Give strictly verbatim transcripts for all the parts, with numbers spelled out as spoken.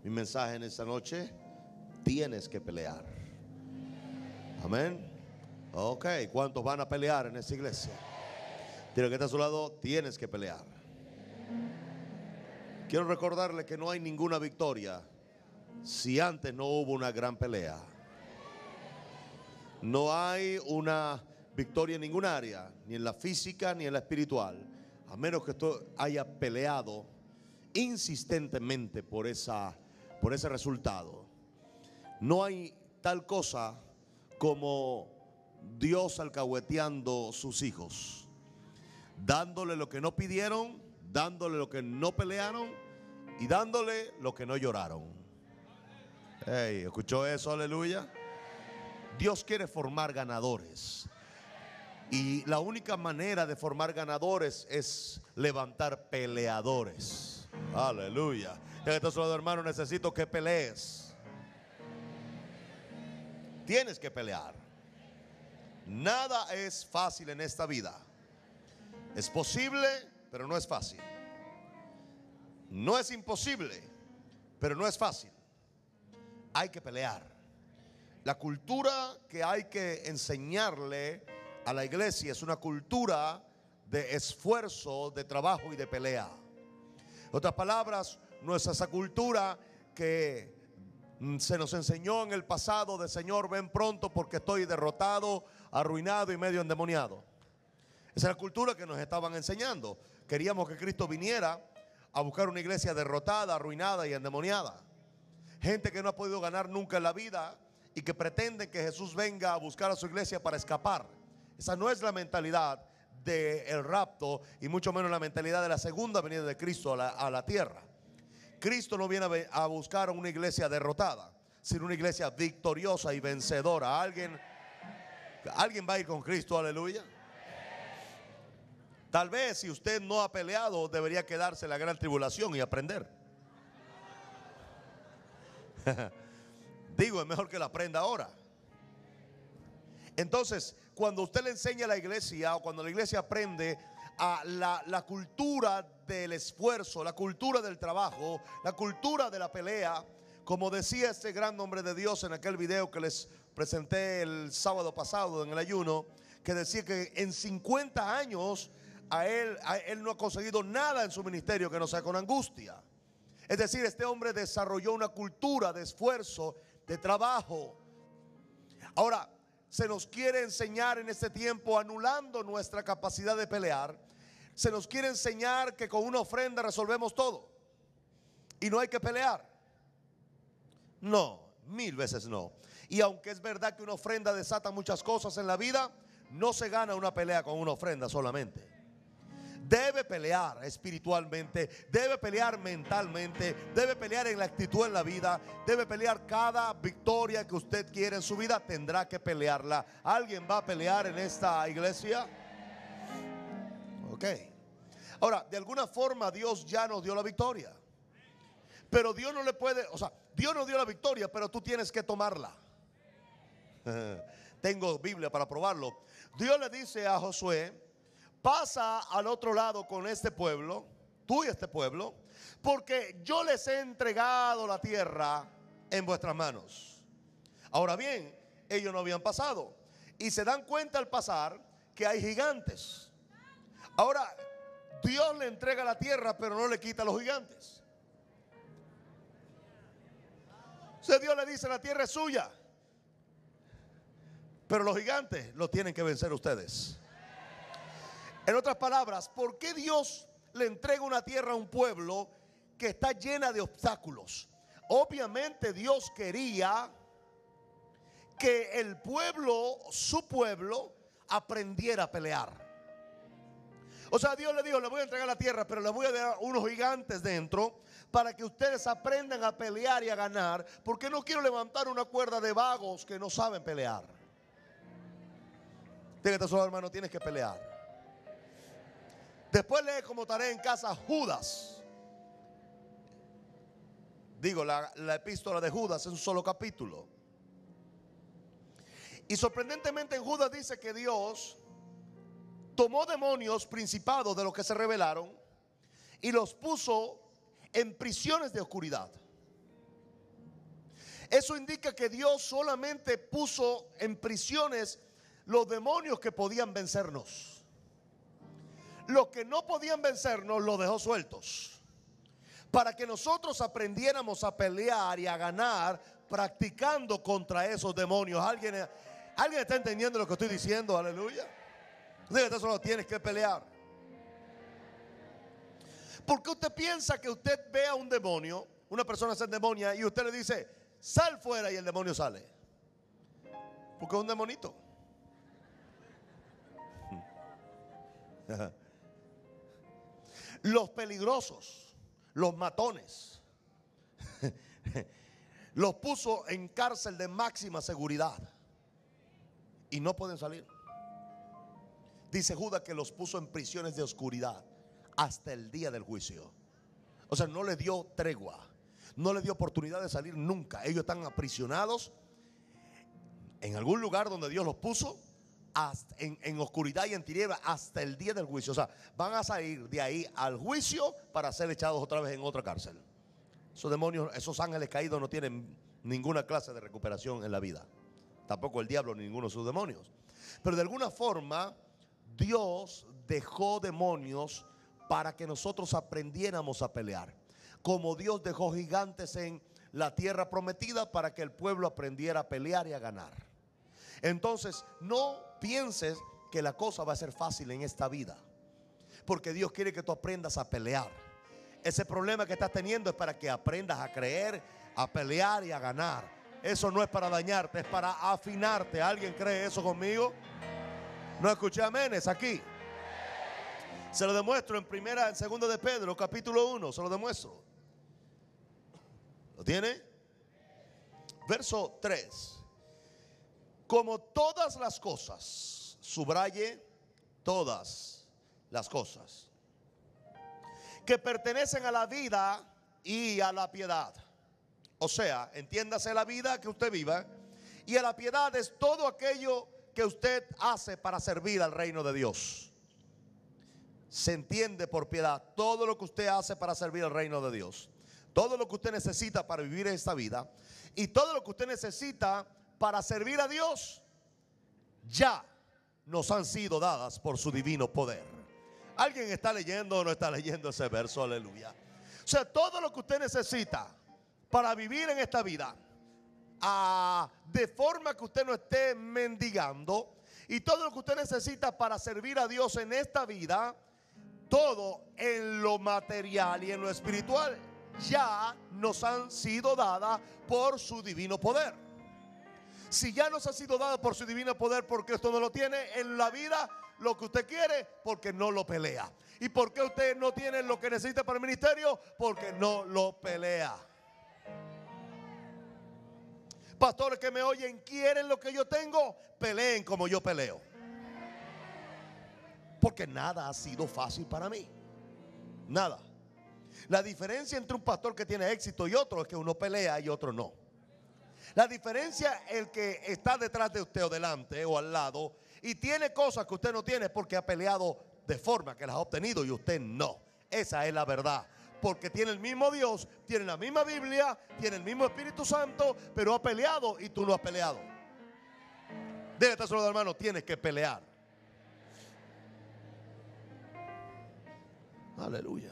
Mi mensaje en esta noche: tienes que pelear. Amén. Ok, ¿cuántos van a pelear en esta iglesia? Dile que está a su lado: tienes que pelear. Quiero recordarle que no hay ninguna victoria si antes no hubo una gran pelea. No hay una victoria en ninguna área, ni en la física ni en la espiritual, a menos que usted haya peleado insistentemente por esa, por ese resultado. No hay tal cosa como Dios alcahueteando sus hijos, dándole lo que no pidieron, dándole lo que no pelearon y dándole lo que no lloraron. Hey, ¿escuchó eso? Aleluya. Dios quiere formar ganadores, y la única manera de formar ganadores es levantar peleadores. Aleluya. Entonces, hermano, necesito que pelees. Tienes que pelear. Nada es fácil en esta vida. Es posible, pero no es fácil. No es imposible, pero no es fácil. Hay que pelear. La cultura que hay que enseñarle a la iglesia es una cultura de esfuerzo, de trabajo y de pelea. En otras palabras, no es esa cultura que se nos enseñó en el pasado de: Señor, ven pronto porque estoy derrotado, arruinado y medio endemoniado. Esa es la cultura que nos estaban enseñando. Queríamos que Cristo viniera a buscar una iglesia derrotada, arruinada y endemoniada. Gente que no ha podido ganar nunca en la vida y que pretenden que Jesús venga a buscar a su iglesia para escapar. Esa no es la mentalidad del rapto, y mucho menos la mentalidad de la segunda venida de Cristo a la, a la tierra. Cristo no viene a buscar a una iglesia derrotada, sino una iglesia victoriosa y vencedora. ¿Alguien, alguien va a ir con Cristo? Aleluya. Tal vez si usted no ha peleado, debería quedarse en la gran tribulación y aprender. Digo, es mejor que la aprenda ahora. Entonces, cuando usted le enseña a la iglesia, o cuando la iglesia aprende a la, la cultura del esfuerzo, la cultura del trabajo, la cultura de la pelea, como decía este gran hombre de Dios en aquel video que les presenté el sábado pasado en el ayuno, que decía que en cincuenta años a él, a él no ha conseguido nada en su ministerio que no sea con angustia. Es decir, este hombre desarrolló una cultura de esfuerzo, de trabajo. Ahora, se nos quiere enseñar en este tiempo, anulando nuestra capacidad de pelear, se nos quiere enseñar que con una ofrenda resolvemos todo y no hay que pelear. No, mil veces no. Y aunque es verdad que una ofrenda desata muchas cosas en la vida, no se gana una pelea con una ofrenda solamente. Debe pelear espiritualmente, debe pelear mentalmente, debe pelear en la actitud en la vida, debe pelear cada victoria que usted quiere en su vida, tendrá que pelearla. ¿Alguien va a pelear en esta iglesia? Ok. Ahora, de alguna forma Dios ya nos dio la victoria, pero Dios no le puede, o sea, Dios nos dio la victoria, pero tú tienes que tomarla. Tengo Biblia para probarlo. Dios le dice a Josué: pasa al otro lado con este pueblo, tú y este pueblo, porque yo les he entregado la tierra en vuestras manos. Ahora bien, ellos no habían pasado y se dan cuenta al pasar que hay gigantes. Ahora, Dios le entrega la tierra, pero no le quita a los gigantes. O sea, Dios le dice: la tierra es suya, pero los gigantes los tienen que vencer ustedes. En otras palabras, ¿por qué Dios le entrega una tierra a un pueblo que está llena de obstáculos? Obviamente Dios quería que el pueblo, su pueblo, aprendiera a pelear. O sea, Dios le dijo: le voy a entregar la tierra, pero le voy a dar unos gigantes dentro para que ustedes aprendan a pelear y a ganar, porque no quiero levantar una cuerda de vagos que no saben pelear. Dígate a su hermano: tienes que pelear. Después lee como tarea en casa Judas. Digo, la, la epístola de Judas es un solo capítulo. Y sorprendentemente en Judas dice que Dios tomó demonios, principados de los que se rebelaron, y los puso en prisiones de oscuridad. Eso indica que Dios solamente puso en prisiones los demonios que podían vencernos. Los que no podían vencernos los dejó sueltos, para que nosotros aprendiéramos a pelear y a ganar practicando contra esos demonios. ¿Alguien, ¿alguien está entendiendo lo que estoy diciendo? Aleluya. Usted solo tienes que pelear. Porque usted piensa que usted ve a un demonio, una persona se endemonia, y usted le dice, sal fuera, y el demonio sale? Porque es un demonito. Los peligrosos, los matones, los puso en cárcel de máxima seguridad y no pueden salir. Dice Judas que los puso en prisiones de oscuridad hasta el día del juicio. O sea, no le dio tregua, no le dio oportunidad de salir nunca. Ellos están aprisionados en algún lugar donde Dios los puso, hasta en, en oscuridad y en tinieblas hasta el día del juicio. O sea, van a salir de ahí al juicio para ser echados otra vez en otra cárcel. Esos demonios, esos ángeles caídos no tienen ninguna clase de recuperación en la vida. Tampoco el diablo ni ninguno de sus demonios. Pero de alguna forma Dios dejó demonios para que nosotros aprendiéramos a pelear. Como Dios dejó gigantes en la tierra prometida para que el pueblo aprendiera a pelear y a ganar. Entonces, no pienses que la cosa va a ser fácil en esta vida, porque Dios quiere que tú aprendas a pelear. Ese problema que estás teniendo es para que aprendas a creer, a pelear y a ganar. Eso no es para dañarte, es para afinarte. ¿Alguien cree eso conmigo? No escuché amenes aquí. Se lo demuestro en primera, en segunda de Pedro, capítulo uno. Se lo demuestro. ¿Lo tiene? Verso tres. Como todas las cosas, subraye todas las cosas que pertenecen a la vida y a la piedad. O sea, entiéndase la vida que usted viva, y a la piedad es todo aquello que usted hace para servir al reino de Dios. Se entiende por piedad todo lo que usted hace para servir al reino de Dios, todo lo que usted necesita para vivir esta vida, y todo lo que usted necesita para servir a Dios, ya nos han sido dadas por su divino poder. ¿Alguien está leyendo o no está leyendo ese verso? Aleluya. O sea, todo lo que usted necesita para vivir en esta vida, ah, de forma que usted no esté mendigando, y todo lo que usted necesita para servir a Dios en esta vida, todo en lo material y en lo espiritual, ya nos han sido dadas por su divino poder. Si ya nos ha sido dada por su divino poder, ¿por qué esto no lo tiene en la vida? Lo que usted quiere, porque no lo pelea. ¿Y por qué usted no tiene lo que necesita para el ministerio? Porque no lo pelea. Pastores que me oyen, ¿quieren lo que yo tengo? Peleen como yo peleo. Porque nada ha sido fácil para mí. Nada. La diferencia entre un pastor que tiene éxito y otro es que uno pelea y otro no. La diferencia, el que está detrás de usted o delante o al lado y tiene cosas que usted no tiene, porque ha peleado de forma que las ha obtenido y usted no. Esa es la verdad. Porque tiene el mismo Dios, tiene la misma Biblia, tiene el mismo Espíritu Santo, pero ha peleado y tú no has peleado. Debe estar solo, hermano, tienes que pelear. Aleluya.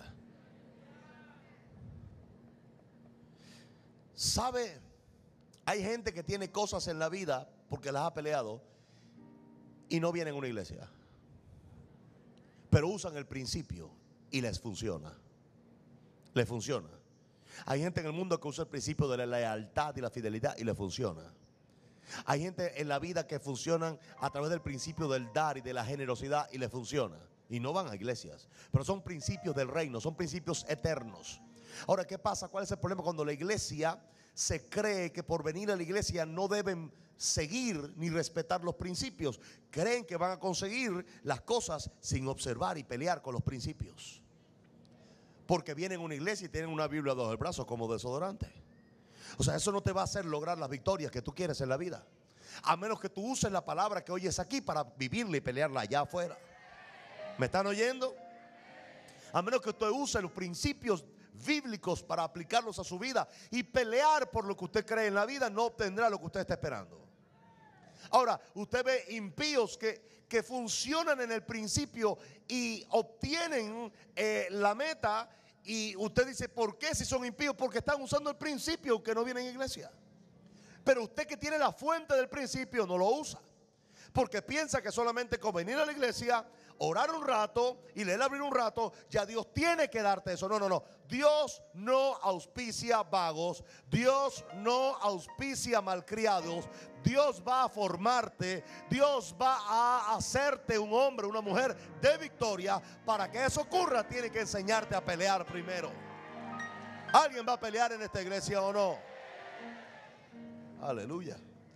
¿Sabe? Hay gente que tiene cosas en la vida porque las ha peleado y no vienen a una iglesia, pero usan el principio y les funciona. Les funciona. Hay gente en el mundo que usa el principio de la lealtad y la fidelidad y le funciona. Hay gente en la vida que funcionan a través del principio del dar y de la generosidad y le funciona. Y no van a iglesias, pero son principios del reino, son principios eternos. Ahora, ¿qué pasa? ¿Cuál es el problema cuando la iglesia se cree que por venir a la iglesia no deben seguir ni respetar los principios? Creen que van a conseguir las cosas sin observar y pelear con los principios, porque vienen a una iglesia y tienen una Biblia bajo el brazo como desodorante. O sea, eso no te va a hacer lograr las victorias que tú quieres en la vida, a menos que tú uses la palabra que oyes aquí para vivirla y pelearla allá afuera. ¿Me están oyendo? A menos que usted use los principios bíblicos para aplicarlos a su vida y pelear por lo que usted cree en la vida, no obtendrá lo que usted está esperando. Ahora, usted ve impíos que, que funcionan en el principio y obtienen eh, la meta, y usted dice, ¿por qué si son impíos? Porque están usando el principio que no viene en iglesia. Pero usted que tiene la fuente del principio no lo usa, porque piensa que solamente con venir a la iglesia, orar un rato y leer la Biblia un rato, ya Dios tiene que darte eso. No, no, no. Dios no auspicia vagos. Dios no auspicia malcriados. Dios va a formarte. Dios va a hacerte un hombre, una mujer de victoria. Para que eso ocurra, tiene que enseñarte a pelear primero. ¿Alguien va a pelear en esta iglesia o no? Aleluya.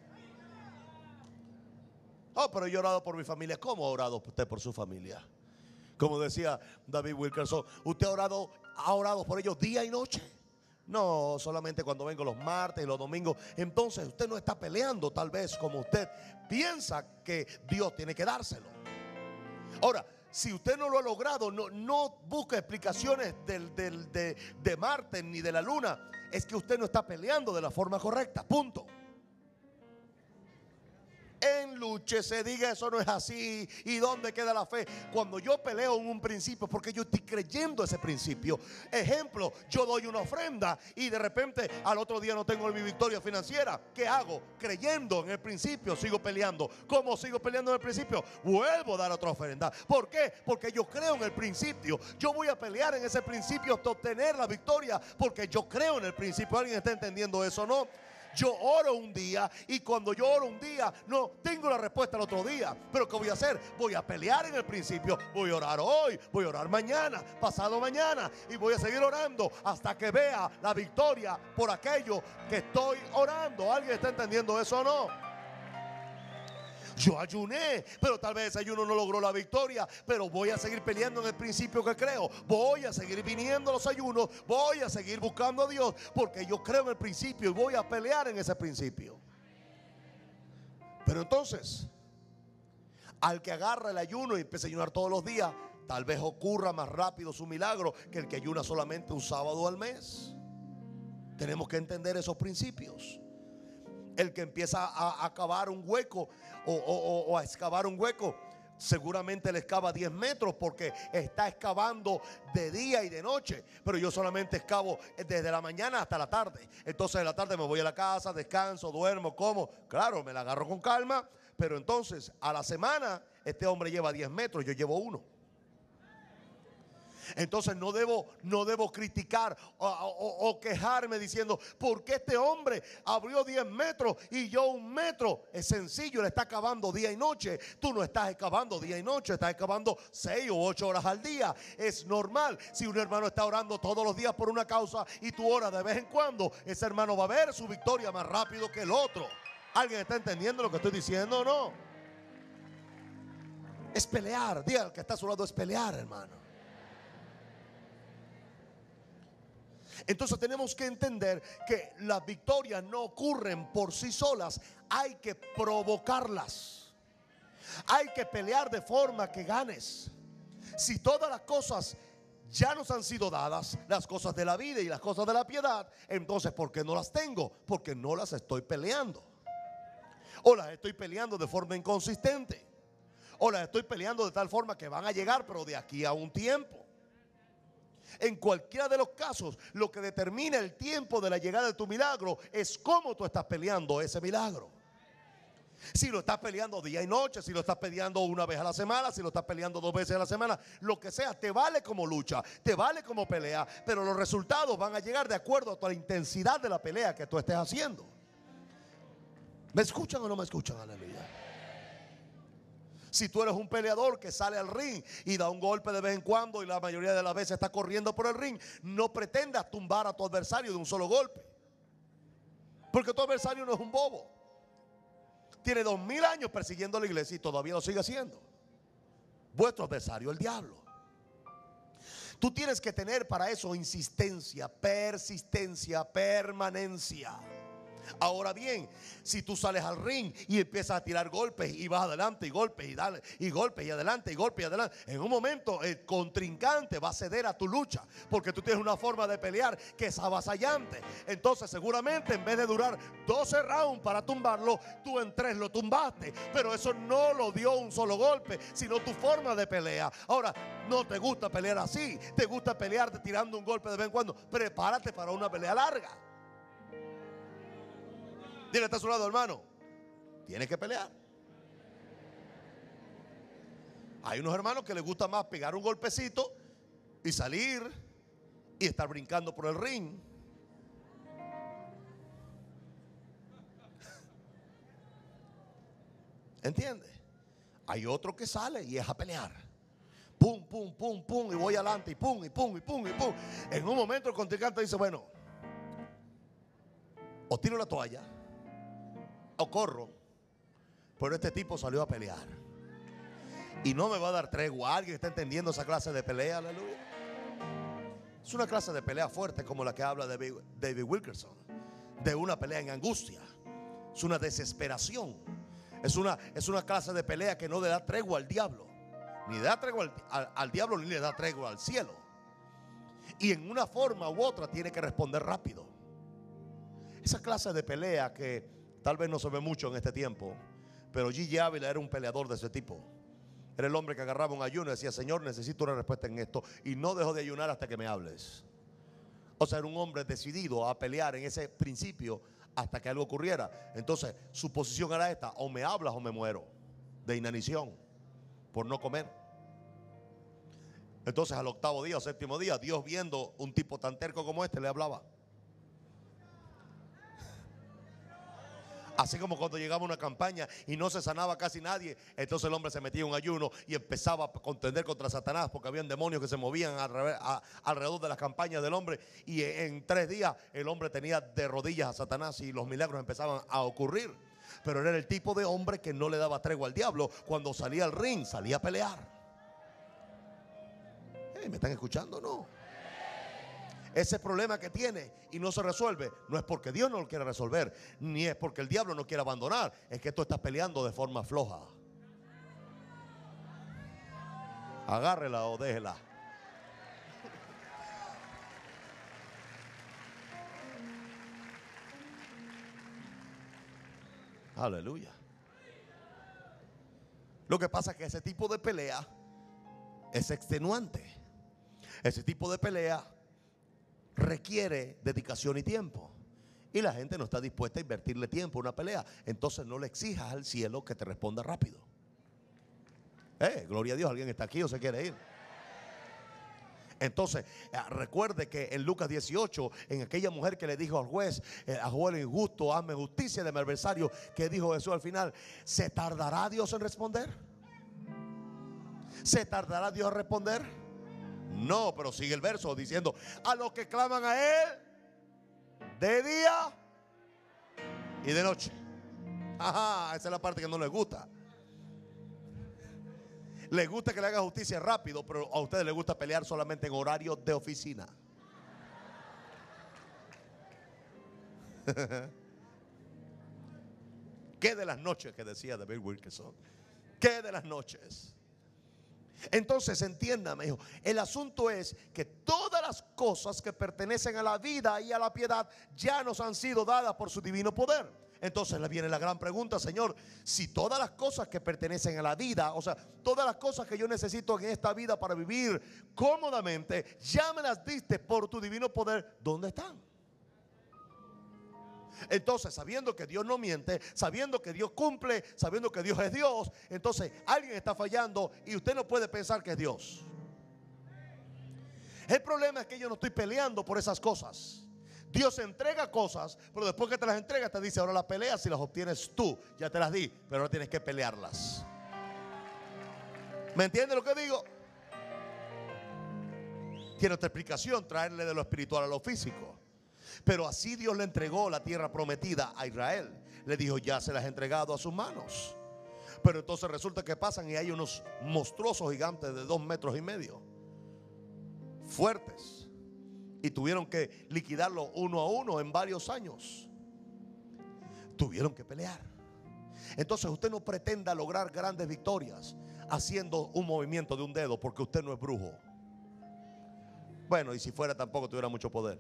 Oh, pero yo he orado por mi familia. ¿Cómo ha orado usted por su familia? Como decía David Wilkerson, ¿usted ha orado, ha orado por ellos día y noche? No, solamente cuando vengo los martes y los domingos. Entonces usted no está peleando tal vez como usted piensa que Dios tiene que dárselo. Ahora, si usted no lo ha logrado, no, no busque explicaciones del, del, de, de Marte ni de la luna. Es que usted no está peleando de la forma correcta, punto. Enlúchese, diga eso no es así. ¿Y dónde queda la fe? Cuando yo peleo en un principio, porque yo estoy creyendo ese principio. Ejemplo, yo doy una ofrenda y de repente al otro día no tengo mi victoria financiera. ¿Qué hago? Creyendo en el principio, sigo peleando. ¿Cómo sigo peleando en el principio? Vuelvo a dar otra ofrenda. ¿Por qué? Porque yo creo en el principio. Yo voy a pelear en ese principio hasta obtener la victoria, porque yo creo en el principio. ¿Alguien está entendiendo eso o no? Yo oro un día y cuando yo oro un día no tengo la respuesta al otro día. Pero ¿qué voy a hacer? Voy a pelear en el principio. Voy a orar hoy, voy a orar mañana, pasado mañana, y voy a seguir orando hasta que vea la victoria por aquello que estoy orando. ¿Alguien está entendiendo eso o no? Yo ayuné, pero tal vez ese ayuno no logró la victoria, pero voy a seguir peleando en el principio que creo. Voy a seguir viniendo a los ayunos, voy a seguir buscando a Dios, porque yo creo en el principio y voy a pelear en ese principio. Pero entonces, al que agarra el ayuno y empieza a ayunar todos los días, tal vez ocurra más rápido su milagro que el que ayuna solamente un sábado al mes. Tenemos que entender esos principios. El que empieza a, a cavar un hueco o, o, o a excavar un hueco, seguramente le excava diez metros porque está excavando de día y de noche. Pero yo solamente excavo desde la mañana hasta la tarde. Entonces en la tarde me voy a la casa, descanso, duermo, como. Claro, me la agarro con calma. Pero entonces a la semana este hombre lleva diez metros, yo llevo uno. Entonces no debo, no debo criticar o, o, o quejarme diciendo, ¿por qué este hombre abrió diez metros y yo un metro? Es sencillo, le está excavando día y noche. Tú no estás excavando día y noche, estás excavando seis o ocho horas al día. Es normal. Si un hermano está orando todos los días por una causa y tú oras de vez en cuando, ese hermano va a ver su victoria más rápido que el otro. ¿Alguien está entendiendo lo que estoy diciendo o no? Es pelear. Diga al que está a su lado, es pelear, hermano. Entonces tenemos que entender que las victorias no ocurren por sí solas. Hay que provocarlas. Hay que pelear de forma que ganes. Si todas las cosas ya nos han sido dadas, las cosas de la vida y las cosas de la piedad, entonces ¿por qué no las tengo? Porque no las estoy peleando. O las estoy peleando de forma inconsistente. O las estoy peleando de tal forma que van a llegar, pero de aquí a un tiempo. En cualquiera de los casos, lo que determina el tiempo de la llegada de tu milagro es cómo tú estás peleando ese milagro. Si lo estás peleando día y noche, si lo estás peleando una vez a la semana, si lo estás peleando dos veces a la semana, lo que sea, te vale como lucha, te vale como pelea, pero los resultados van a llegar de acuerdo a la intensidad de la pelea que tú estés haciendo. ¿Me escuchan o no me escuchan? Aleluya. Si tú eres un peleador que sale al ring y da un golpe de vez en cuando y la mayoría de las veces está corriendo por el ring, no pretendas tumbar a tu adversario de un solo golpe. Porque tu adversario no es un bobo. Tiene dos mil años persiguiendo a la iglesia y todavía lo sigue haciendo. Vuestro adversario, el diablo. Tú tienes que tener para eso insistencia, persistencia, permanencia. Ahora bien, si tú sales al ring y empiezas a tirar golpes y vas adelante y golpes y dale y golpes y adelante y golpes y adelante, en un momento el contrincante va a ceder a tu lucha, porque tú tienes una forma de pelear que es avasallante. Entonces seguramente en vez de durar doce rounds para tumbarlo, tú en tres lo tumbaste, pero eso no lo dio un solo golpe, sino tu forma de pelea. Ahora, no te gusta pelear así, te gusta pelearte tirando un golpe de vez en cuando. Prepárate para una pelea larga. Dile, está a su lado, hermano, tienes que pelear. Hay unos hermanos que les gusta más pegar un golpecito y salir y estar brincando por el ring. ¿Entiendes? Hay otro que sale y es a pelear. Pum, pum, pum, pum, y voy adelante, y pum, y pum, y pum, y pum. En un momento el contrincante dice, bueno, o tiro la toalla o corro, pero este tipo salió a pelear y no me va a dar tregua. ¿Alguien está entendiendo esa clase de pelea? Aleluya. Es una clase de pelea fuerte, como la que habla David, David Wilkerson, de una pelea en angustia. Es una desesperación. Es una, es una clase de pelea que no le da tregua al diablo, ni le da tregua al, al, al diablo, ni le da tregua al cielo. Y en una forma u otra tiene que responder rápido. Esa clase de pelea que tal vez no se ve mucho en este tiempo, pero G G Ávila era un peleador de ese tipo. Era el hombre que agarraba un ayuno y decía, Señor, necesito una respuesta en esto, y no dejo de ayunar hasta que me hables. O sea, era un hombre decidido a pelear en ese principio hasta que algo ocurriera. Entonces su posición era esta: o me hablas o me muero de inanición por no comer. Entonces al octavo día o séptimo día, Dios, viendo un tipo tan terco como este, le hablaba. Así como cuando llegaba una campaña y no se sanaba casi nadie, entonces el hombre se metía en un ayuno y empezaba a contender contra Satanás, porque habían demonios que se movían alrededor, a, alrededor de las campañas del hombre. Y en tres días el hombre tenía de rodillas a Satanás y los milagros empezaban a ocurrir. Pero era el tipo de hombre que no le daba tregua al diablo. Cuando salía al ring, salía a pelear. Hey, ¿me están escuchando o no? Ese problema que tiene y no se resuelve, no es porque Dios no lo quiera resolver, ni es porque el diablo no quiera abandonar. Es que tú estás peleando de forma floja. Agárrela o déjela. Aleluya. Lo que pasa es que ese tipo de pelea es extenuante. Ese tipo de pelea requiere dedicación y tiempo, y la gente no está dispuesta a invertirle tiempo en una pelea. Entonces no le exijas al cielo que te responda rápido. Eh, gloria a Dios, alguien está aquí o se quiere ir. Entonces eh, recuerde que en Lucas dieciocho, en aquella mujer que le dijo al juez, eh, a juez injusto, hazme justicia de mi adversario, que dijo Jesús al final, ¿se tardará Dios en responder? ¿Se tardará Dios en responder? No, pero sigue el verso diciendo, a los que claman a Él de día y de noche. Ajá, esa es la parte que no les gusta. Les gusta que le haga justicia rápido, pero a ustedes les gusta pelear solamente en horario de oficina. ¿Qué de las noches que decía David Wilkerson? ¿Qué de las noches? Entonces entiéndame, hijo, el asunto es que todas las cosas que pertenecen a la vida y a la piedad ya nos han sido dadas por su divino poder. Entonces le viene la gran pregunta, Señor, si todas las cosas que pertenecen a la vida, o sea, todas las cosas que yo necesito en esta vida para vivir cómodamente, ya me las diste por tu divino poder, ¿dónde están? Entonces, sabiendo que Dios no miente, sabiendo que Dios cumple, sabiendo que Dios es Dios, entonces alguien está fallando y usted no puede pensar que es Dios. El problema es que yo no estoy peleando por esas cosas. Dios entrega cosas, pero después que te las entrega te dice, ahora las peleas si las obtienes tú. Ya te las di, pero ahora tienes que pelearlas. ¿Me entiende lo que digo? Tiene otra explicación, traerle de lo espiritual a lo físico. Pero así Dios le entregó la tierra prometida a Israel. Le dijo, ya se las he entregado a sus manos. Pero entonces resulta que pasan y hay unos monstruosos gigantes de dos metros y medio, fuertes, y tuvieron que liquidarlo uno a uno en varios años. Tuvieron que pelear. Entonces usted no pretenda lograr grandes victorias haciendo un movimiento de un dedo, porque usted no es brujo. Bueno, y si fuera tampoco tuviera mucho poder.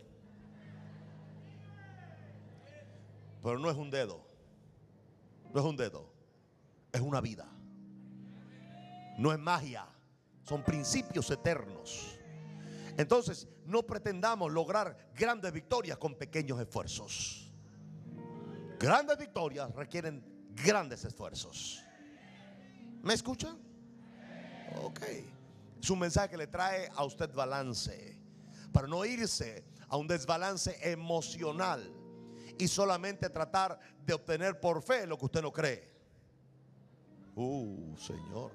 Pero no es un dedo. No es un dedo. Es una vida. No es magia. Son principios eternos. Entonces no pretendamos lograr grandes victorias con pequeños esfuerzos. Grandes victorias requieren grandes esfuerzos. ¿Me escuchan? Ok. Es un mensaje que le trae a usted balance, para no irse a un desbalance emocional y solamente tratar de obtener por fe lo que usted no cree. Uh, Señor.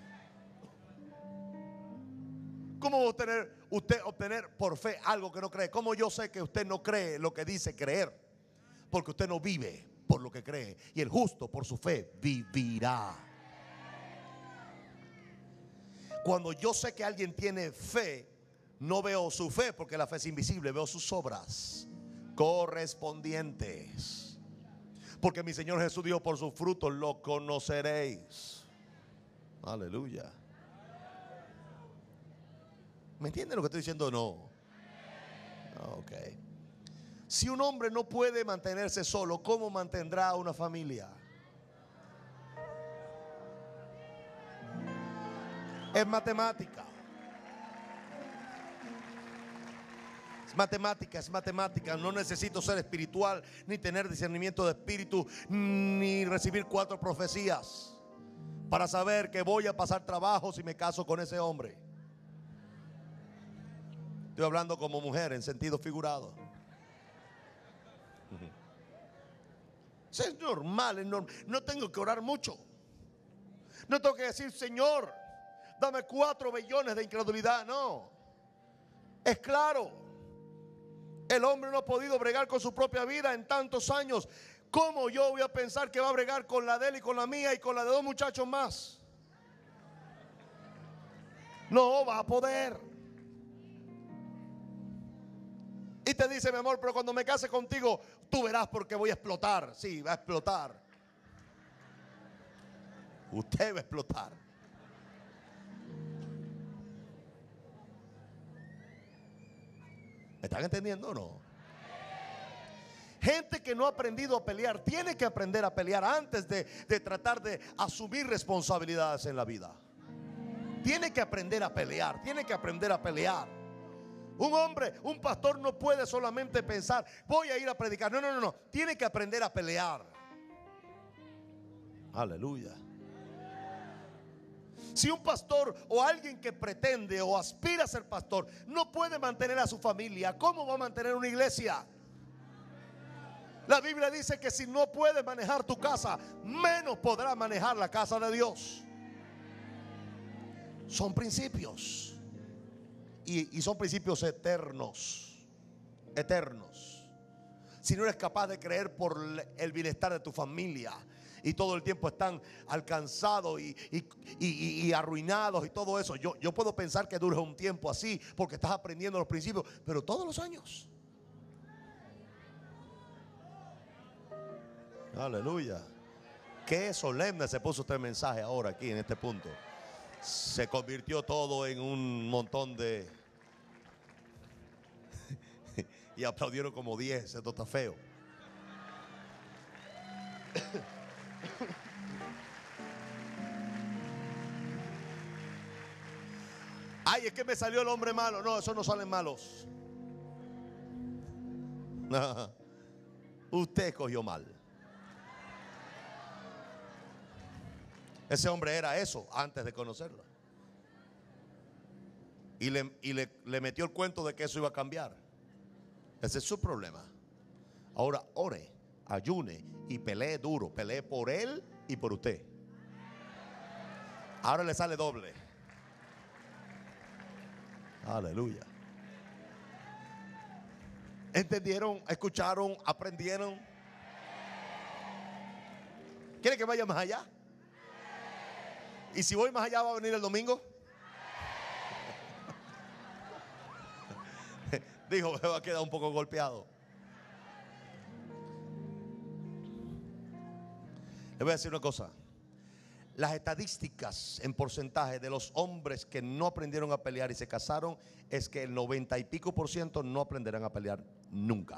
¿Cómo va a obtener usted obtener por fe algo que no cree? ¿Cómo yo sé que usted no cree lo que dice creer? Porque usted no vive por lo que cree, y el justo por su fe vivirá. Cuando yo sé que alguien tiene fe, no veo su fe, porque la fe es invisible, veo sus obras correspondientes. Porque mi Señor Jesús dijo: por sus frutos lo conoceréis. Aleluya. ¿Me entienden lo que estoy diciendo o no? Ok. Si un hombre no puede mantenerse solo, ¿cómo mantendrá una familia? Es matemática. Es matemática, es matemática. No necesito ser espiritual, ni tener discernimiento de espíritu, ni recibir cuatro profecías para saber que voy a pasar trabajo si me caso con ese hombre. Estoy hablando como mujer en sentido figurado. Es normal, es normal. No tengo que orar mucho. No tengo que decir: Señor, dame cuatro billones de incredulidad. No. Es claro. El hombre no ha podido bregar con su propia vida en tantos años. ¿Cómo yo voy a pensar que va a bregar con la de él y con la mía y con la de dos muchachos más? No va a poder. Y te dice: mi amor, pero cuando me case contigo, tú verás porque voy a explotar. Sí, va a explotar. Usted va a explotar. ¿Me están entendiendo o no? Gente que no ha aprendido a pelear tiene que aprender a pelear antes de, de tratar de asumir responsabilidades en la vida. Tiene que aprender a pelear. Tiene que aprender a pelear. Un hombre, un pastor no puede solamente pensar: voy a ir a predicar. No, no, no, no. Tiene que aprender a pelear. Aleluya. Si un pastor o alguien que pretende o aspira a ser pastor no puede mantener a su familia, ¿cómo va a mantener una iglesia? La Biblia dice que si no puedes manejar tu casa, menos podrás manejar la casa de Dios. Son principios. Y, y son principios eternos. Eternos. Si no eres capaz de creer por el bienestar de tu familia, y todo el tiempo están alcanzados y, y, y, y arruinados y todo eso, yo, yo puedo pensar que dure un tiempo así, porque estás aprendiendo los principios, pero todos los años. Aleluya. Qué solemne se puso este mensaje ahora aquí en este punto. Se convirtió todo en un montón de... y aplaudieron como diez. Esto está feo. Ay, es que me salió el hombre malo. No, esos no salen malos. No, usted escogió mal. Ese hombre era eso antes de conocerlo. Y, le, y le, le metió el cuento de que eso iba a cambiar. Ese es su problema. Ahora ore, ayune y pelee duro. Pelee por él y por usted. Ahora le sale doble. Aleluya. ¿Entendieron? ¿Escucharon? ¿Aprendieron? ¿Quiere que vaya más allá? ¿Y si voy más allá va a venir el domingo? Dijo, me va a quedar un poco golpeado. Le voy a decir una cosa. Las estadísticas en porcentaje de los hombres que no aprendieron a pelear y se casaron es que el noventa y pico por ciento no aprenderán a pelear nunca.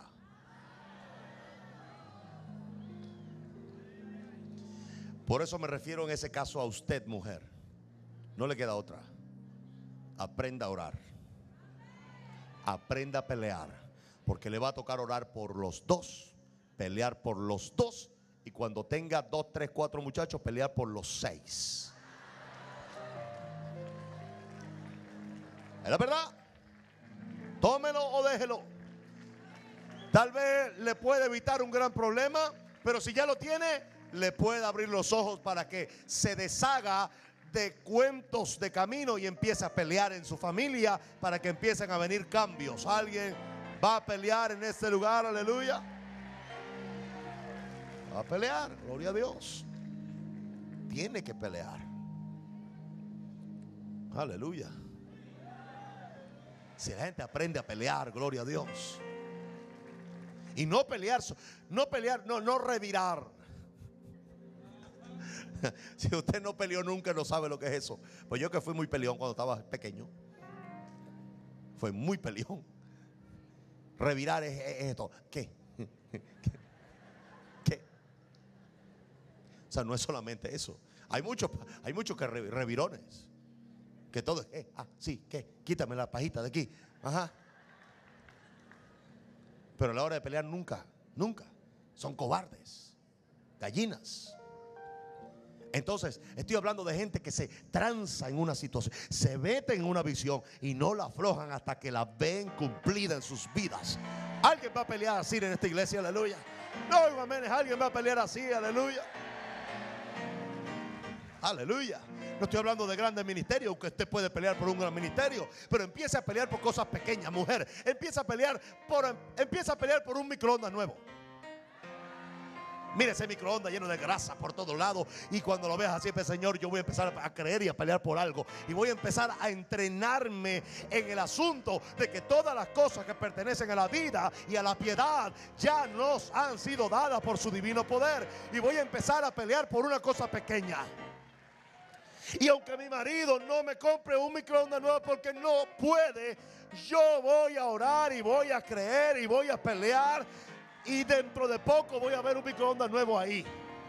Por eso me refiero en ese caso a usted, mujer. No le queda otra. Aprenda a orar. Aprenda a pelear. Porque le va a tocar orar por los dos, pelear por los dos. Y cuando tenga dos, tres, cuatro muchachos, pelear por los seis. ¿Es la verdad? Tómelo o déjelo. Tal vez le puede evitar un gran problema, pero si ya lo tiene, le puede abrir los ojos para que se deshaga de cuentos de camino y empiece a pelear en su familia para que empiecen a venir cambios. ¿Alguien va a pelear en este lugar? Aleluya. Va a pelear, gloria a Dios. Tiene que pelear. Aleluya. Si la gente aprende a pelear, gloria a Dios. Y no pelear, no pelear, no, no revirar. Si usted no peleó nunca, no sabe lo que es eso. Pues yo que fui muy peleón cuando estaba pequeño. Fue muy peleón. Revirar es, es esto. ¿Qué? ¿Qué? ¿Qué? O sea, no es solamente eso. Hay muchos, hay muchos que revirones. Que todo es, eh, ah, sí, ¿qué? Quítame la pajita de aquí. Ajá. Pero a la hora de pelear nunca, nunca. Son cobardes. Gallinas. Entonces, estoy hablando de gente que se tranza en una situación, se mete en una visión y no la aflojan hasta que la ven cumplida en sus vidas. ¿Alguien va a pelear así en esta iglesia? Aleluya. No, amén. ¿Alguien va a pelear así? Aleluya. Aleluya. No estoy hablando de grandes ministerios, aunque usted puede pelear por un gran ministerio, pero empieza a pelear por cosas pequeñas, mujer. Empieza a pelear por, empieza a pelear por un microondas nuevo. Mire ese microondas lleno de grasa por todos lados. Y cuando lo veas así, pues, Señor, yo voy a empezar a creer y a pelear por algo. Y voy a empezar a entrenarme en el asunto de que todas las cosas que pertenecen a la vida y a la piedad ya nos han sido dadas por su divino poder. Y voy a empezar a pelear por una cosa pequeña. Y aunque mi marido no me compre un microondas nuevo porque no puede, yo voy a orar y voy a creer y voy a pelear. Y dentro de poco voy a ver un microondas nuevo ahí.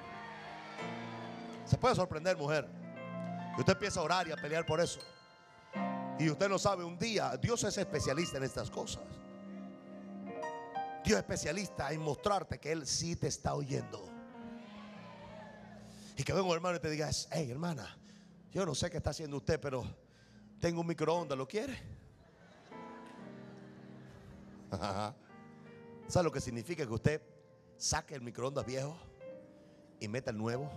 Se puede sorprender, mujer. Y usted empieza a orar y a pelear por eso. Y usted no sabe, un día Dios es especialista en estas cosas. Dios es especialista en mostrarte que Él sí te está oyendo. Y que venga un hermano y te diga, hey, hermana, yo no sé qué está haciendo usted, pero tengo un microondas, ¿lo quiere? ¿Sabe lo que significa? Que usted saque el microondas viejo y meta el nuevo,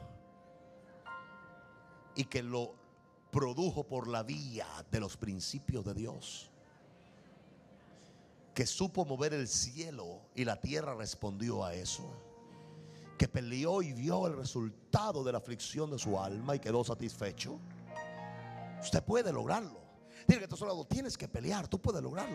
y que lo produjo por la vía de los principios de Dios, que supo mover el cielo y la tierra respondió a eso, que peleó y vio el resultado de la aflicción de su alma y quedó satisfecho. Usted puede lograrlo. Dile que a tu lado, tienes que pelear, tú puedes lograrlo.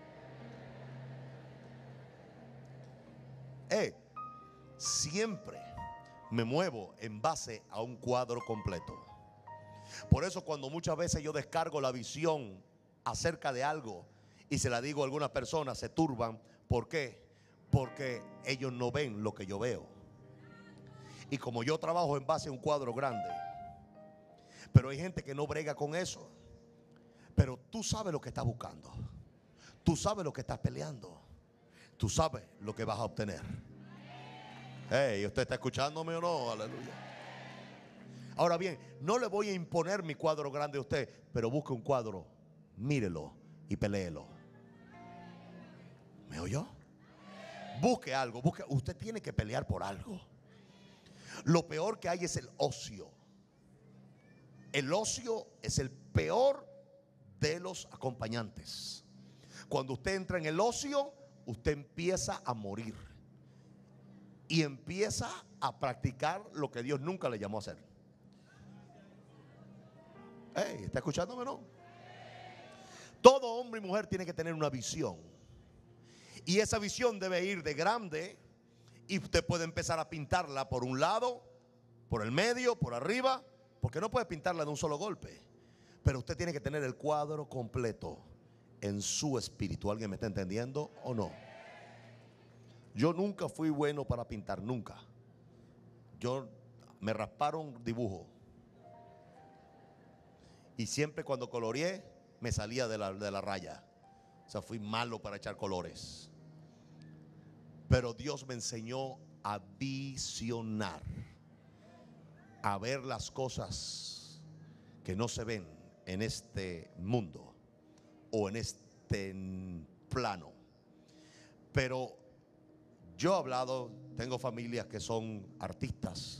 Eh, siempre me muevo en base a un cuadro completo. Por eso cuando muchas veces yo descargo la visión acerca de algo y se la digo a algunas personas, se turban. ¿Por qué? Porque ellos no ven lo que yo veo. Y como yo trabajo en base a un cuadro grande, pero hay gente que no brega con eso. Pero tú sabes lo que estás buscando, tú sabes lo que estás peleando, tú sabes lo que vas a obtener. Hey, ¿usted está escuchándome o no? Aleluya. Ahora bien, no le voy a imponer mi cuadro grande a usted, pero busque un cuadro, mírelo y peléelo. ¿Me oyó? Busque algo, busque. Usted tiene que pelear por algo. Lo peor que hay es el ocio. El ocio es el peor de los acompañantes. Cuando usted entra en el ocio, usted empieza a morir y empieza a practicar lo que Dios nunca le llamó a hacer. Hey, ¿está escuchándome o no? Todo hombre y mujer tiene que tener una visión, y esa visión debe ir de grande, y usted puede empezar a pintarla por un lado por el medio, por arriba, porque no puede pintarla de un solo golpe. Pero usted tiene que tener el cuadro completo en su espíritu. ¿Alguien me está entendiendo o no? Yo nunca fui bueno para pintar, nunca. Yo me rasparon dibujo. Y siempre cuando coloreé me salía de la, de la raya. O sea, fui malo para echar colores. Pero Dios me enseñó a visionar, a ver las cosas que no se ven en este mundo o en este plano. Pero yo he hablado, tengo familias que son artistas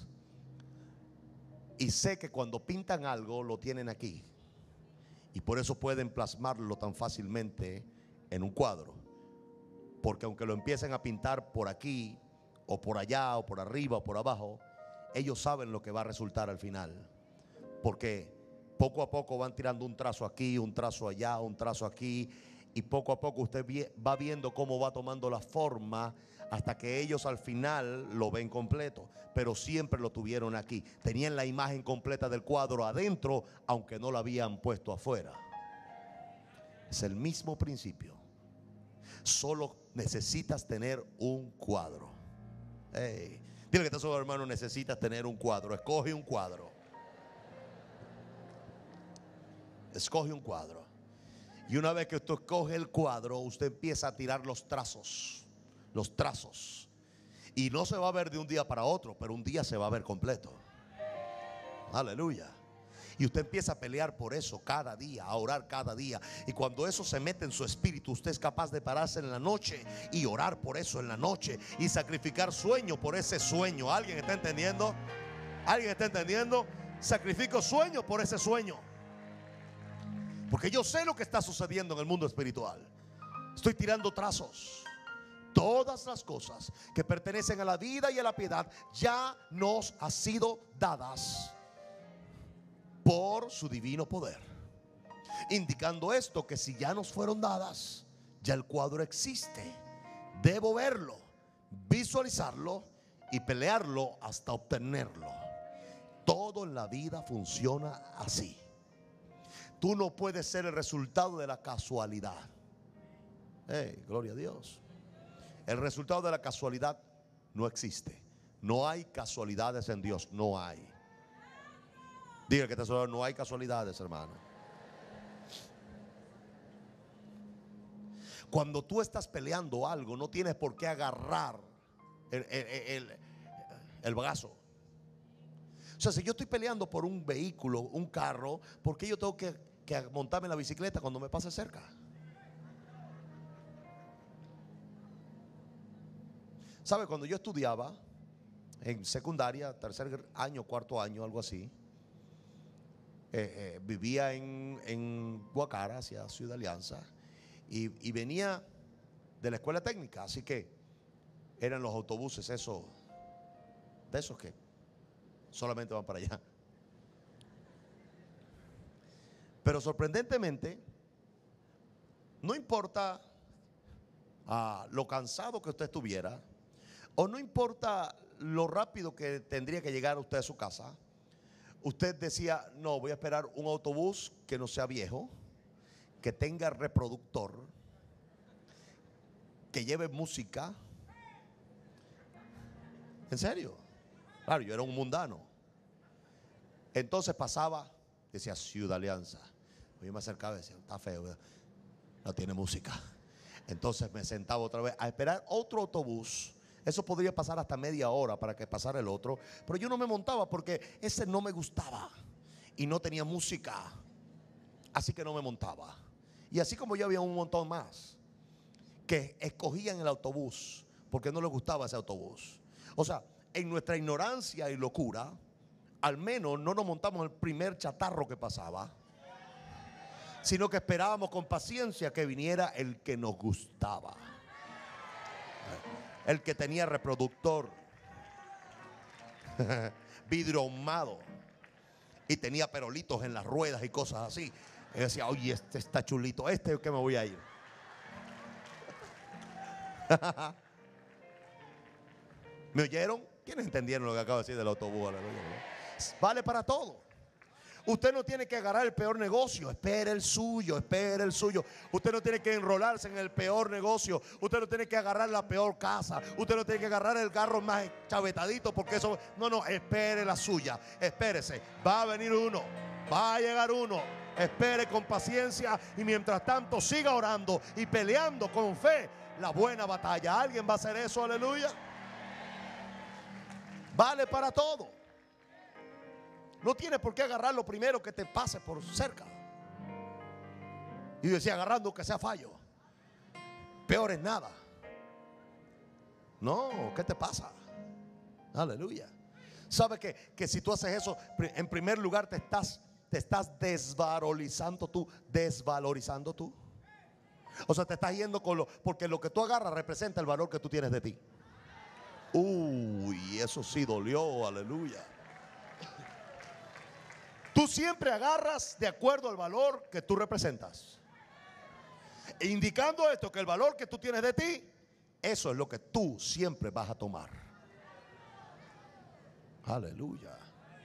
y sé que cuando pintan algo lo tienen aquí, y por eso pueden plasmarlo tan fácilmente en un cuadro. Porque aunque lo empiecen a pintar por aquí o por allá o por arriba o por abajo, ellos saben lo que va a resultar al final. Porque poco a poco van tirando un trazo aquí, un trazo allá, un trazo aquí, y poco a poco usted va viendo cómo va tomando la forma hasta que ellos al final lo ven completo. Pero siempre lo tuvieron aquí. Tenían la imagen completa del cuadro adentro, aunque no la habían puesto afuera. Es el mismo principio. Solo necesitas tener un cuadro. Hey, dile que está solo, hermano, necesitas tener un cuadro. Escoge un cuadro. Escoge un cuadro. Y una vez que usted escoge el cuadro, usted empieza a tirar los trazos. Los trazos. Y no se va a ver de un día para otro, pero un día se va a ver completo. Aleluya. Y usted empieza a pelear por eso cada día, a orar cada día. Y cuando eso se mete en su espíritu, usted es capaz de pararse en la noche y orar por eso en la noche y sacrificar sueño por ese sueño. ¿Alguien está entendiendo? ¿Alguien está entendiendo? Sacrifico sueño por ese sueño. Porque yo sé lo que está sucediendo en el mundo espiritual. Estoy tirando trazos. Todas las cosas que pertenecen a la vida y a la piedad ya nos han sido dadas por su divino poder. Indicando esto, que si ya nos fueron dadas, ya el cuadro existe. Debo verlo, visualizarlo y pelearlo hasta obtenerlo. Todo en la vida funciona así. Tú no puedes ser el resultado de la casualidad. Hey, gloria a Dios. El resultado de la casualidad no existe. No hay casualidades en Dios. No hay. Diga que está solo, no hay casualidades, hermano. Cuando tú estás peleando algo, no tienes por qué agarrar el, el, el, el bagazo. O sea, si yo estoy peleando por un vehículo, un carro, ¿por qué yo tengo que, que montarme en la bicicleta cuando me pase cerca? ¿Sabe? Cuando yo estudiaba en secundaria, tercer año, cuarto año, algo así, eh, eh, vivía en, en Guacara, hacia Ciudad Alianza, y, y venía de la escuela técnica, así que eran los autobuses esos, de esos que solamente van para allá. Pero sorprendentemente, no importa ah, lo cansado que usted estuviera, o no importa lo rápido que tendría que llegar usted a su casa, usted decía, no, voy a esperar un autobús que no sea viejo, que tenga reproductor, que lleve música. ¿En serio? Claro, yo era un mundano. Entonces pasaba, decía Ciudad Alianza. Yo me acercaba y decía, está feo, ¿verdad? No tiene música. Entonces me sentaba otra vez a esperar otro autobús. Eso podría pasar hasta media hora para que pasara el otro. Pero yo no me montaba porque ese no me gustaba y no tenía música. Así que no me montaba. Y así como yo había un montón más que escogían el autobús porque no les gustaba ese autobús. O sea, en nuestra ignorancia y locura, al menos no nos montamos el primer chatarro que pasaba, sino que esperábamos con paciencia que viniera el que nos gustaba. El que tenía reproductor, vidrio ahumado, y tenía perolitos en las ruedas y cosas así. Y decía, oye, este está chulito, este es que me voy a ir. ¿Me oyeron? ¿Quiénes entendieron lo que acabo de decir del autobús? Aleluya. Vale para todo. Usted no tiene que agarrar el peor negocio. Espere el suyo, espere el suyo. Usted no tiene que enrolarse en el peor negocio. Usted no tiene que agarrar la peor casa. Usted no tiene que agarrar el carro más chavetadito, porque eso, no, no, espere la suya. Espérese, va a venir uno, va a llegar uno. Espere con paciencia y mientras tanto siga orando y peleando con fe la buena batalla. ¿Alguien va a hacer eso? Aleluya. Vale para todo. No tiene por qué agarrar lo primero que te pase por cerca. Y yo decía, agarrando que sea fallo. Peor es nada. No, ¿qué te pasa? Aleluya. ¿Sabe que, que si tú haces eso, en primer lugar te estás, te estás desvalorizando tú? Desvalorizando tú. O sea, te estás yendo con lo, porque lo que tú agarras representa el valor que tú tienes de ti. Uy, eso sí dolió, aleluya. Tú siempre agarras de acuerdo al valor que tú representas. E indicando esto, que el valor que tú tienes de ti, eso es lo que tú siempre vas a tomar. Aleluya.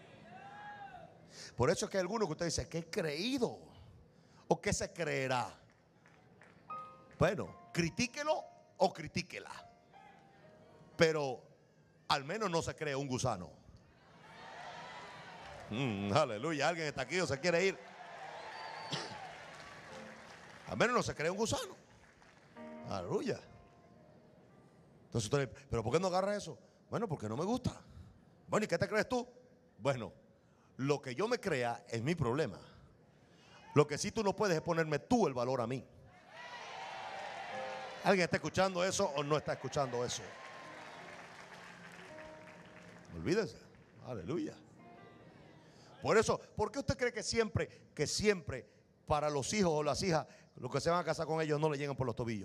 Por eso es que hay algunos que usted dice, ¿qué he creído? ¿O qué se creerá? Bueno, critíquelo o critíquela. Pero al menos no se cree un gusano. Mm, aleluya, alguien está aquí o se quiere ir. Al menos no se cree un gusano. Aleluya. Entonces usted dice, ¿pero por qué no agarra eso? Bueno, porque no me gusta. Bueno, ¿y qué te crees tú? Bueno, lo que yo me crea es mi problema. Lo que sí tú no puedes es ponerme tú el valor a mí. ¿Alguien está escuchando eso o no está escuchando eso? Olvídese. Aleluya. Por eso, ¿por qué usted cree que siempre, que siempre para los hijos o las hijas, los que se van a casar con ellos no le llegan por los tobillos?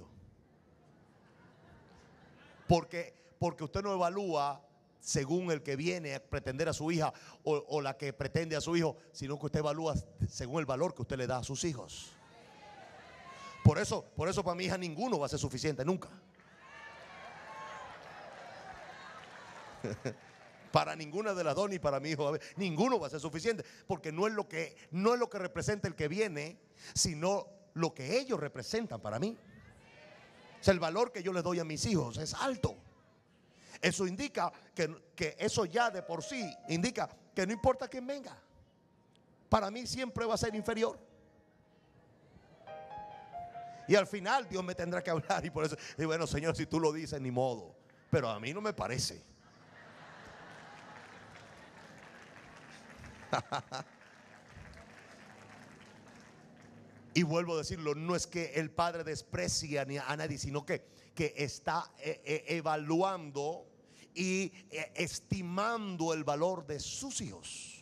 Porque, porque usted no evalúa según el que viene a pretender a su hija o, o la que pretende a su hijo, sino que usted evalúa según el valor que usted le da a sus hijos. Por eso, por eso para mi hija ninguno va a ser suficiente nunca. Para ninguna de las dos, ni para mi hijo, ninguno va a ser suficiente, porque no es lo que, no es lo que representa el que viene, sino lo que ellos representan para mí. O sea, el valor que yo les doy a mis hijos es alto. Eso indica que, que eso ya de por sí indica que no importa quién venga, para mí siempre va a ser inferior. Y al final Dios me tendrá que hablar, y por eso, y bueno, Señor, si tú lo dices, ni modo, pero a mí no me parece. Y vuelvo a decirlo, no es que el padre desprecia a nadie, sino que, que está eh, eh, evaluando y eh, estimando el valor de sus hijos.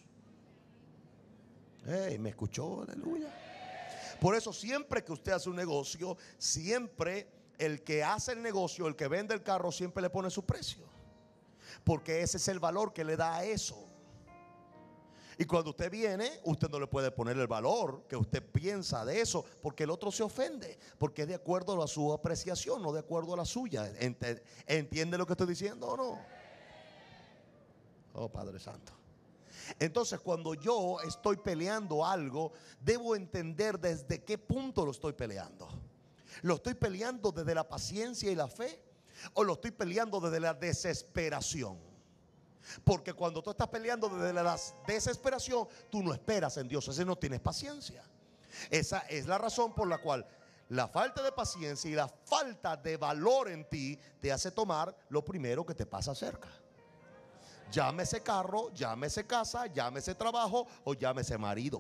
Hey, ¿me escuchó? Aleluya. Por eso siempre que usted hace un negocio, siempre el que hace el negocio, el que vende el carro, siempre le pone su precio, porque ese es el valor que le da a eso. Y cuando usted viene, usted no le puede poner el valor que usted piensa de eso, porque el otro se ofende, porque es de acuerdo a su apreciación, no de acuerdo a la suya. ¿Entiende lo que estoy diciendo o no? Oh, Padre Santo. Entonces, cuando yo estoy peleando algo, debo entender desde qué punto lo estoy peleando. ¿Lo estoy peleando desde la paciencia y la fe, o lo estoy peleando desde la desesperación? Porque cuando tú estás peleando desde la desesperación, tú no esperas en Dios, ese no tienes paciencia. Esa es la razón por la cual la falta de paciencia y la falta de valor en ti te hace tomar lo primero que te pasa cerca. Llámese carro, llámese casa, llámese trabajo o llámese marido.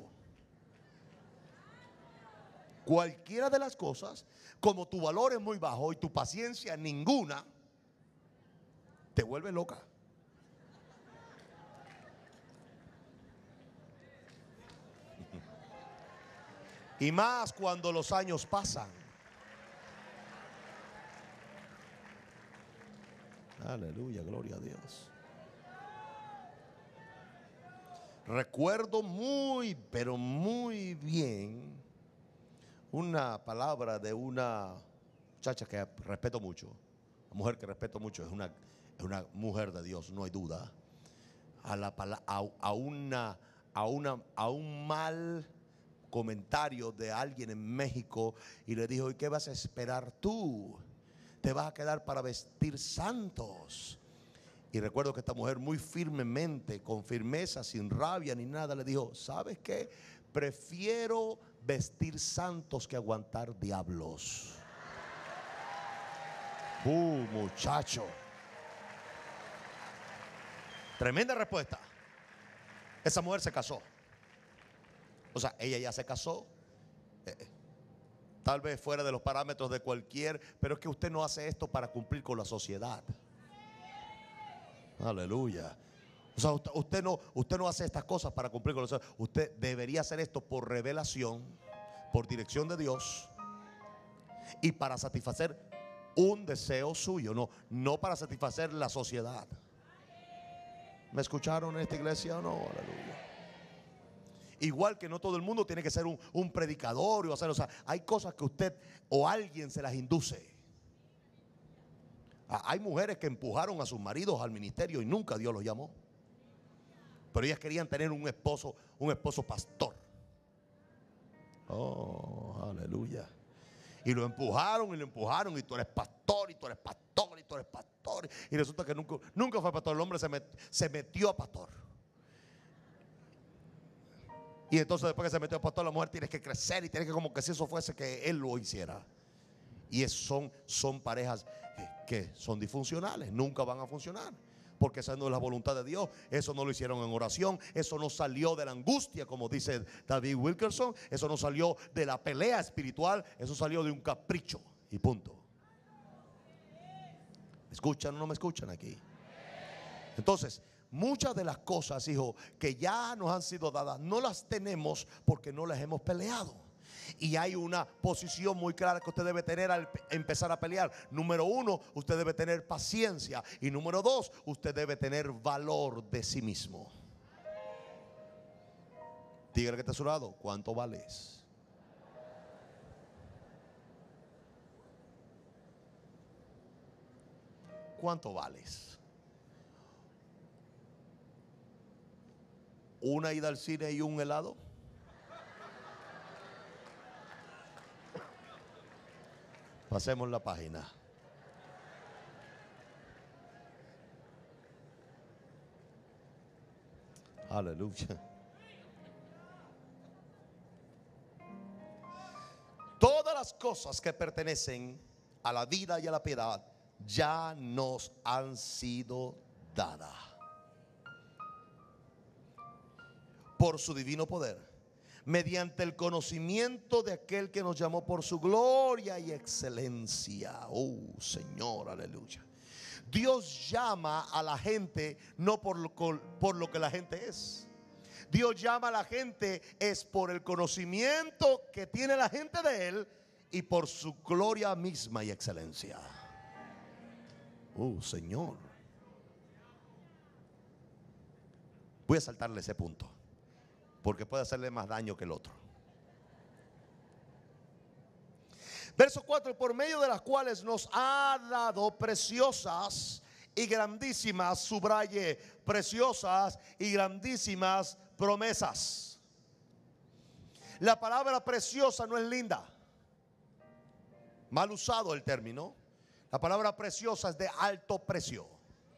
Cualquiera de las cosas, como tu valor es muy bajo y tu paciencia ninguna, te vuelve loca. Y más cuando los años pasan. Aleluya, gloria a Dios. Recuerdo muy, pero muy bien una palabra de una muchacha que respeto mucho, una mujer que respeto mucho, es una, Es una mujer de Dios, no hay duda. A, la, a, a, una, a, una, a un mal comentario de alguien en México y le dijo: ¿y qué vas a esperar tú? Te vas a quedar para vestir santos. Y recuerdo que esta mujer muy firmemente, con firmeza, sin rabia ni nada, le dijo: ¿sabes qué? Prefiero vestir santos que aguantar diablos. Uh, muchacho. Tremenda respuesta. Esa mujer se casó. O sea, ella ya se casó. Eh, tal vez fuera de los parámetros de cualquier, pero es que usted no hace esto para cumplir con la sociedad. Aleluya. O sea, usted, usted, no, usted no hace estas cosas para cumplir con la sociedad. Usted debería hacer esto por revelación, por dirección de Dios y para satisfacer un deseo suyo, no, no para satisfacer la sociedad. ¿Me escucharon en esta iglesia o no? Aleluya. Igual que no todo el mundo tiene que ser un, un predicador o hacer, o sea, hay cosas que usted o alguien se las induce. Hay mujeres que empujaron a sus maridos al ministerio y nunca Dios los llamó. Pero ellas querían tener un esposo, un esposo pastor. Oh, aleluya. Y lo empujaron y lo empujaron, y tú eres pastor, y tú eres pastor, y tú eres pastor. Y resulta que nunca, nunca fue pastor. El hombre se, met, se metió a pastor. Y entonces después que se metió a pastor, la mujer tiene que crecer y tiene que, como que si eso fuese que él lo hiciera. Y es, son, son parejas que, que son disfuncionales, nunca van a funcionar. Porque esa no es la voluntad de Dios. Eso no lo hicieron en oración. Eso no salió de la angustia, como dice David Wilkerson. Eso no salió de la pelea espiritual. Eso salió de un capricho. Y punto. ¿Me escuchan o no me escuchan aquí? Entonces, muchas de las cosas, hijo, que ya nos han sido dadas, no las tenemos porque no las hemos peleado. Y hay una posición muy clara que usted debe tener al empezar a pelear. Número uno, usted debe tener paciencia. Y número dos, usted debe tener valor de sí mismo. Dígale que está a su lado: ¿cuánto vales? ¿Cuánto vales? ¿Una ida al cine y un helado? Pasemos la página. Aleluya. Todas las cosas que pertenecen a la vida y a la piedad ya nos han sido dadas por su divino poder, mediante el conocimiento de aquel que nos llamó por su gloria y excelencia. Oh, Señor, aleluya. Dios llama a la gente no por lo, por lo que la gente es. Dios llama a la gente es por el conocimiento que tiene la gente de Él y por su gloria misma y excelencia. Oh, Señor. Voy a saltarle ese punto, porque puede hacerle más daño que el otro. Verso cuatro: por medio de las cuales nos ha dado preciosas y grandísimas, subraye, preciosas y grandísimas promesas. La palabra preciosa no es linda. Mal usado el término. La palabra preciosa es de alto precio.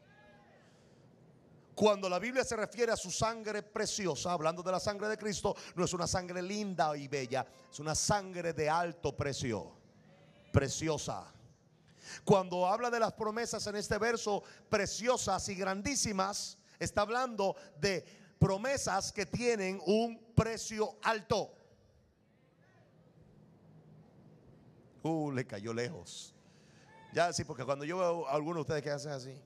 Cuando la Biblia se refiere a su sangre preciosa, hablando de la sangre de Cristo, no es una sangre linda y bella, es una sangre de alto precio, preciosa. Cuando habla de las promesas en este verso, preciosas y grandísimas, está hablando de promesas que tienen un precio alto. Uh, le cayó lejos. Ya sí, porque cuando yo veo a algunos de ustedes que hacen así,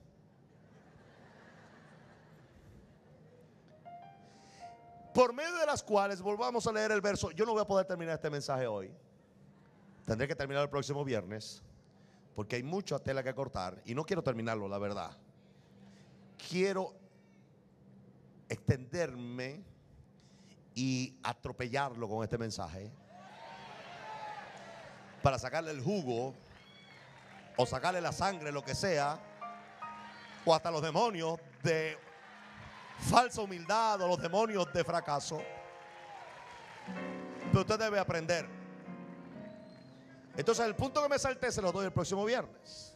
por medio de las cuales, volvamos a leer el verso. Yo no voy a poder terminar este mensaje hoy. Tendré que terminar el próximo viernes, porque hay mucha tela que cortar y no quiero terminarlo, la verdad. Quiero extenderme y atropellarlo con este mensaje para sacarle el jugo o sacarle la sangre, lo que sea, o hasta los demonios de falsa humildad o los demonios de fracaso. Pero usted debe aprender. Entonces el punto que me salté se lo doy el próximo viernes.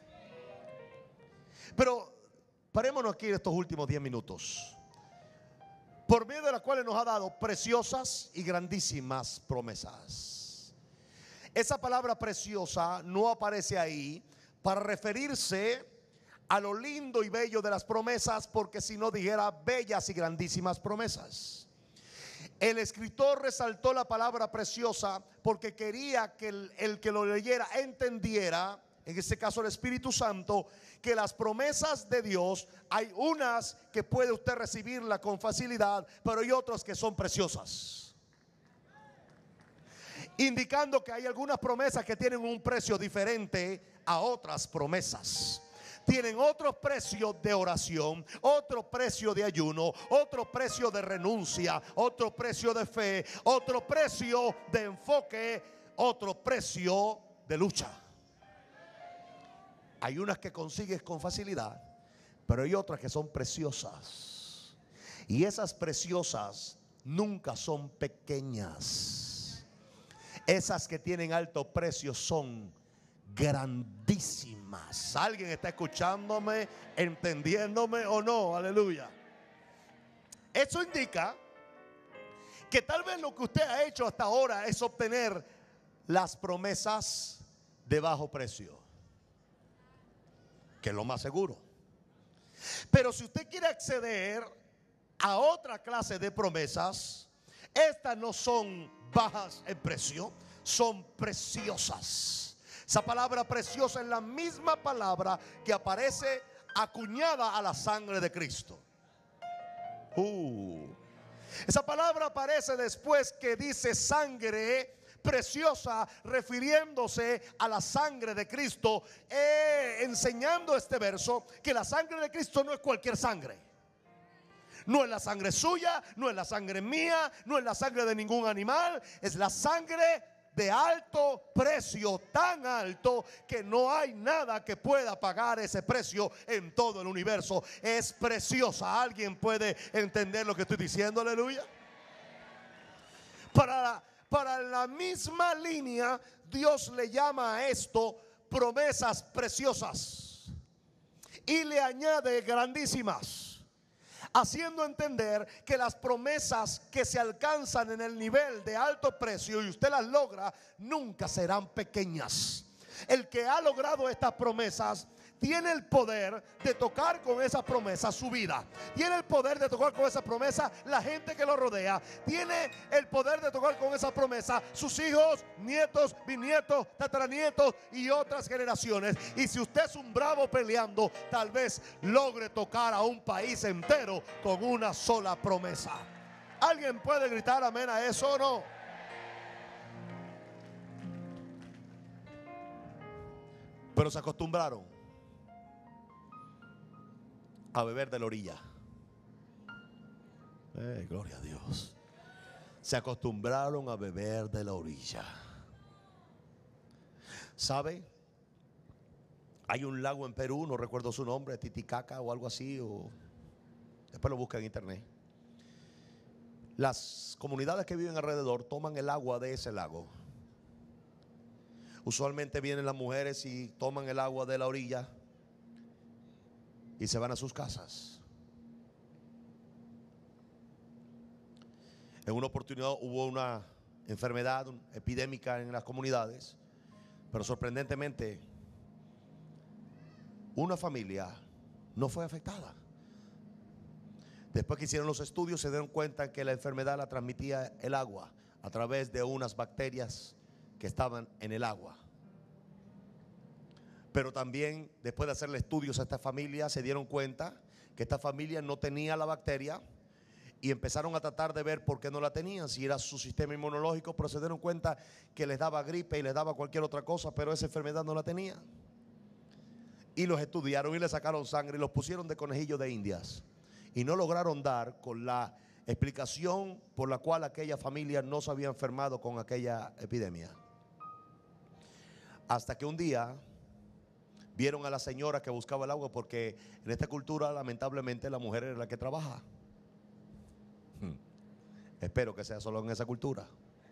Pero parémonos aquí en estos últimos diez minutos, por medio de las cuales nos ha dado preciosas y grandísimas promesas. Esa palabra preciosa no aparece ahí para referirse a lo lindo y bello de las promesas, porque si no dijera bellas y grandísimas promesas. El escritor resaltó la palabra preciosa porque quería que el, el que lo leyera entendiera, en este caso el Espíritu Santo, que las promesas de Dios hay unas que puede usted recibirla con facilidad, pero hay otras que son preciosas, indicando que hay algunas promesas que tienen un precio diferente a otras promesas. Tienen otro precio de oración, otro precio de ayuno, otro precio de renuncia, otro precio de fe, otro precio de enfoque, otro precio de lucha. Hay unas que consigues con facilidad, pero hay otras que son preciosas. Y esas preciosas nunca son pequeñas. Esas que tienen alto precio son grandísimas. ¿Alguien está escuchándome, entendiéndome o no? Aleluya. Eso indica que tal vez lo que usted ha hecho hasta ahora es obtener las promesas de bajo precio, que es lo más seguro. Pero si usted quiere acceder a otra clase de promesas, estas no son bajas en precio, son preciosas. Esa palabra preciosa es la misma palabra que aparece acuñada a la sangre de Cristo. Uh. Esa palabra aparece después que dice sangre preciosa, refiriéndose a la sangre de Cristo, eh, enseñando este verso que la sangre de Cristo no es cualquier sangre. No es la sangre suya, no es la sangre mía, no es la sangre de ningún animal, es la sangre de alto precio, tan alto que no hay nada que pueda pagar ese precio en todo el universo. Es preciosa. ¿Alguien puede entender lo que estoy diciendo? Aleluya. Para la, para la misma línea, Dios le llama a esto promesas preciosas y le añade grandísimas, haciendo entender que las promesas que se alcanzan en el nivel de alto precio y usted las logra, nunca serán pequeñas. El que ha logrado estas promesas tiene el poder de tocar con esa promesa su vida. Tiene el poder de tocar con esa promesa la gente que lo rodea. Tiene el poder de tocar con esa promesa sus hijos, nietos, bisnietos, tataranietos y otras generaciones. Y si usted es un bravo peleando, tal vez logre tocar a un país entero con una sola promesa. ¿Alguien puede gritar amén a eso o no? Pero se acostumbraron a beber de la orilla. Eh, gloria a Dios. Se acostumbraron a beber de la orilla. ¿Sabe? Hay un lago en Perú, no recuerdo su nombre, Titicaca o algo así, o después lo busca en internet. Las comunidades que viven alrededor toman el agua de ese lago. Usualmente vienen las mujeres y toman el agua de la orilla y se van a sus casas. En una oportunidad hubo una enfermedad epidémica en las comunidades, pero sorprendentemente una familia no fue afectada. Después que hicieron los estudios se dieron cuenta que la enfermedad la transmitía el agua a través de unas bacterias que estaban en el agua. Pero también después de hacerle estudios a esta familia se dieron cuenta que esta familia no tenía la bacteria y empezaron a tratar de ver por qué no la tenían, si era su sistema inmunológico, pero se dieron cuenta que les daba gripe y les daba cualquier otra cosa, pero esa enfermedad no la tenía. Y los estudiaron y le sacaron sangre y los pusieron de conejillo de indias y no lograron dar con la explicación por la cual aquella familia no se había enfermado con aquella epidemia. Hasta que un día Vieron a la señora que buscaba el agua, porque en esta cultura lamentablemente la mujer es la que trabaja. Hmm. Espero que sea solo en esa cultura.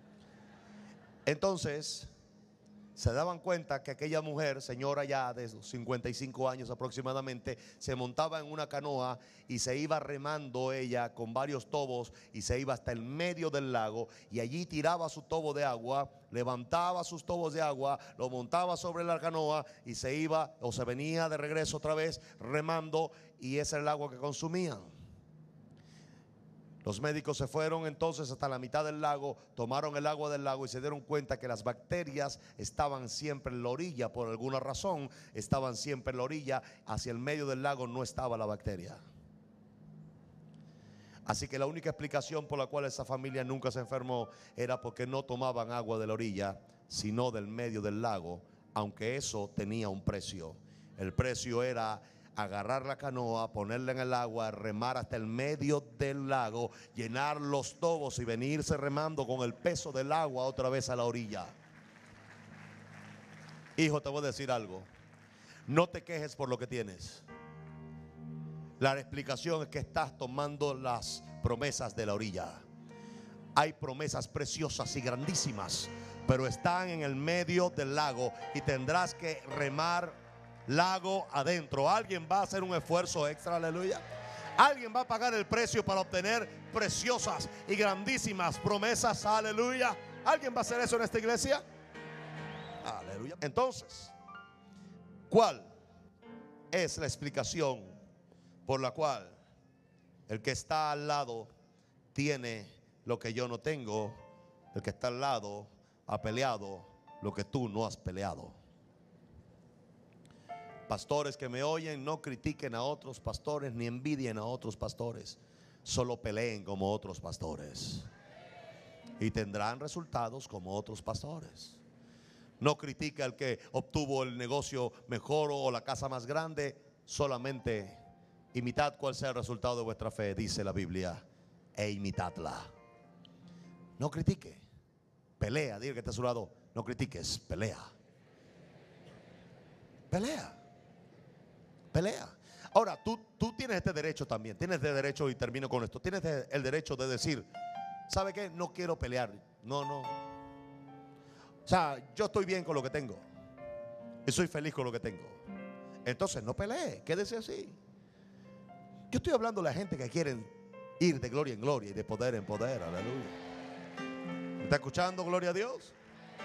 Entonces se daban cuenta que aquella mujer, señora ya de cincuenta y cinco años aproximadamente, se montaba en una canoa y se iba remando ella con varios tobos y se iba hasta el medio del lago, y allí tiraba su tobo de agua, levantaba sus tobos de agua, lo montaba sobre la canoa y se iba o se venía de regreso otra vez remando, y ese era el agua que consumían. Los médicos se fueron entonces hasta la mitad del lago, tomaron el agua del lago y se dieron cuenta que las bacterias estaban siempre en la orilla. Por alguna razón estaban siempre en la orilla. Hacia el medio del lago no estaba la bacteria. Así que la única explicación por la cual esa familia nunca se enfermó era porque no tomaban agua de la orilla, sino del medio del lago, aunque eso tenía un precio. El precio era agarrar la canoa, ponerla en el agua, remar hasta el medio del lago, llenar los tobos y venirse remando con el peso del agua otra vez a la orilla. Hijo, te voy a decir algo. No te quejes por lo que tienes. La explicación es que estás tomando las promesas de la orilla. Hay promesas preciosas y grandísimas, pero están en el medio del lago y tendrás que remar lago adentro. Alguien va a hacer un esfuerzo extra, aleluya. Alguien va a pagar el precio para obtener preciosas y grandísimas promesas, aleluya. ¿Alguien va a hacer eso en esta iglesia? Aleluya. Entonces, ¿cuál es la explicación por la cual el que está al lado tiene lo que yo no tengo? El que está al lado ha peleado lo que tú no has peleado. Pastores que me oyen, no critiquen a otros pastores ni envidien a otros pastores. Solo peleen como otros pastores y tendrán resultados como otros pastores. No critique al que obtuvo el negocio mejor o la casa más grande. Solamente imitad cuál sea el resultado de vuestra fe, dice la Biblia, e imitadla. No critique, pelea. Diga que está a su lado, no critiques, pelea. Pelea. Pelea. Ahora, tú, tú tienes este derecho también. Tienes el derecho, y termino con esto. Tienes el derecho de decir, ¿sabe qué? No quiero pelear. No, no. O sea, yo estoy bien con lo que tengo y soy feliz con lo que tengo. Entonces no pelee, quédese así. Yo estoy hablando de la gente que quieren ir de gloria en gloria y de poder en poder. Aleluya. ¿Está escuchando? Gloria a Dios.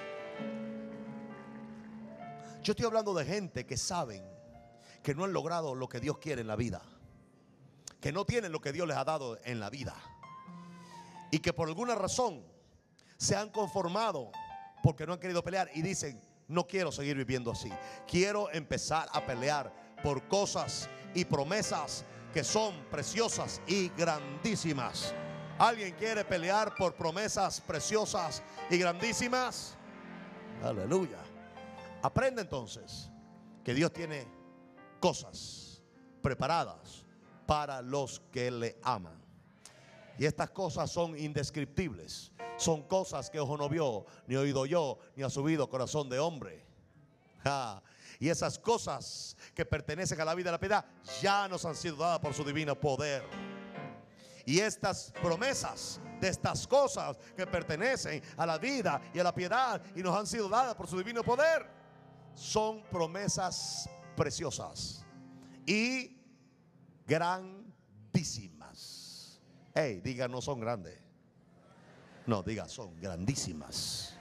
Yo estoy hablando de gente que saben que no han logrado lo que Dios quiere en la vida, que no tienen lo que Dios les ha dado en la vida, y que por alguna razón se han conformado porque no han querido pelear y dicen, no quiero seguir viviendo así. Quiero empezar a pelear por cosas y promesas que son preciosas y grandísimas. ¿Alguien quiere pelear por promesas preciosas y grandísimas? Aleluya. Aprende entonces que Dios tiene cosas preparadas para los que le aman. Y estas cosas son indescriptibles. Son cosas que ojo no vio, ni oído yo, ni ha subido corazón de hombre. Ja. Y esas cosas que pertenecen a la vida y la piedad ya nos han sido dadas por su divino poder. Y estas promesas de estas cosas que pertenecen a la vida y a la piedad y nos han sido dadas por su divino poder son promesas preciosas y grandísimas. Hey, diga, no son grandes. No, diga, son grandísimas.